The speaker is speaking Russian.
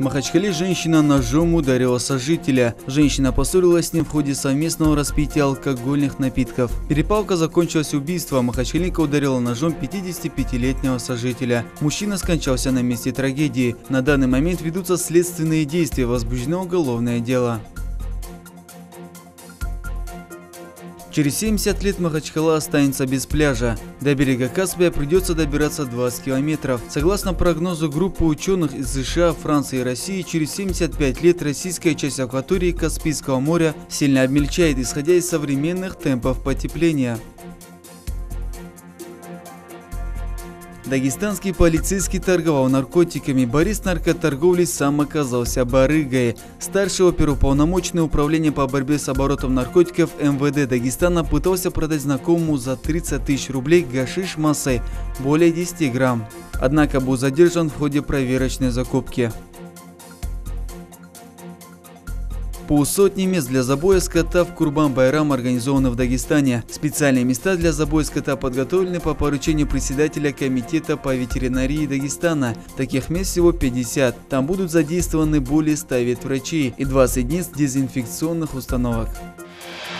В Махачкале женщина ножом ударила сожителя. Женщина поссорилась с ним в ходе совместного распития алкогольных напитков. Перепалка закончилась убийством. Махачкалинка ударила ножом 55-летнего сожителя. Мужчина скончался на месте трагедии. На данный момент ведутся следственные действия, возбуждено уголовное дело. Через 70 лет Махачкала останется без пляжа. До берега Каспия придется добираться 20 километров. Согласно прогнозу группы ученых из США, Франции и России, через 75 лет российская часть акватории Каспийского моря сильно обмельчает, исходя из современных темпов потепления. Дагестанский полицейский торговал наркотиками. Борец наркоторговли сам оказался барыгой. Старший оперуполномоченный управления по борьбе с оборотом наркотиков МВД Дагестана пытался продать знакомому за 30 тысяч рублей гашиш массой более 10 грамм. Однако был задержан в ходе проверочной закупки. Полсотни мест для забоя скота в Курбан-Байрам организованы в Дагестане. Специальные места для забоя скота подготовлены по поручению председателя комитета по ветеринарии Дагестана. Таких мест всего 50. Там будут задействованы более 100 ветврачей и 20 единиц дезинфекционных установок.